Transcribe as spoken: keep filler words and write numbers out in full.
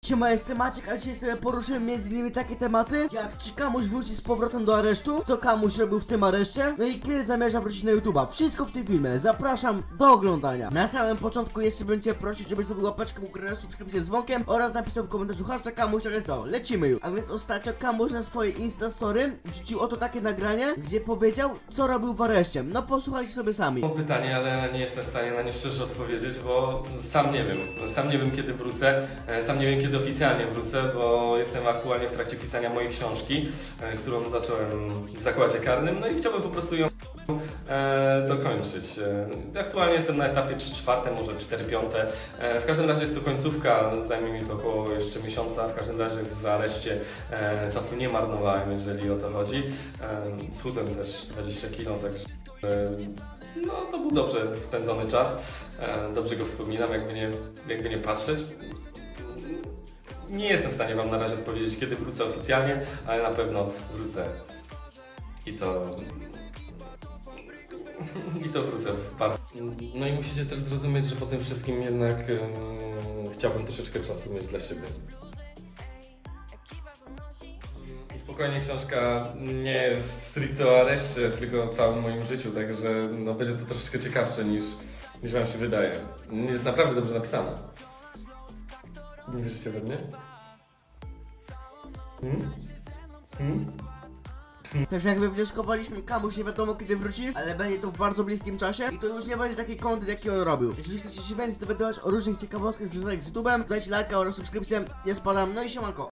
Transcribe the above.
Siema, jestem Maciek, a dzisiaj sobie poruszymy między innymi takie tematy, jak czy Kamuś wróci z powrotem do aresztu, co Kamuś robił w tym areszcie, no i kiedy zamierza wrócić na YouTube'a. Wszystko w tym filmie, zapraszam do oglądania. Na samym początku jeszcze bym cię prosić, żebyś sobie łapeczkę w górę, subskrypcję z dzwonkiem oraz napisał w komentarzu hashtag Kamuś, tak jest to, lecimy już. A więc ostatnio Kamuś na swojej Instastory wrzucił oto takie nagranie, gdzie powiedział, co robił w areszcie. No posłuchajcie sobie sami. Mam pytanie, ale nie jestem w stanie na nie szczerze odpowiedzieć, bo sam nie wiem. Sam nie wiem, kiedy wrócę, sam nie wiem, kiedy oficjalnie wrócę, bo jestem aktualnie w trakcie pisania mojej książki, którą zacząłem w zakładzie karnym, no i chciałbym po prostu ją e, dokończyć. Aktualnie jestem na etapie trzy czwarte, może cztery piąte. E, w każdym razie jest to końcówka, zajmie mi to około jeszcze miesiąca. W każdym razie w areszcie e, czasu nie marnowałem, jeżeli o to chodzi. E, schudłem też dwadzieścia kilo, także e, no, to był dobrze spędzony czas. E, dobrze go wspominam, jakby nie, jakby nie patrzeć. Nie jestem w stanie Wam na razie powiedzieć, kiedy wrócę oficjalnie, ale na pewno wrócę. I to... I to wrócę w par... No i musicie też zrozumieć, że po tym wszystkim jednak um, chciałbym troszeczkę czasu mieć dla siebie. I spokojnie, książka nie jest stricte o areszcie, tylko o całym moim życiu, także no, będzie to troszeczkę ciekawsze niż, niż Wam się wydaje. Jest naprawdę dobrze napisana. Nie wierzycie we mnie? Hmm? Hmm? Też jakby wnioskowaliśmy, Kamuś nie wiadomo kiedy wróci, ale będzie to w bardzo bliskim czasie i to już nie będzie taki content, jaki on robił. Jeżeli chcecie się więcej dowiadywać o różnych ciekawostkach związanych z YouTube'em, dajcie lajka oraz subskrypcję, nie spadam, no i siemanko.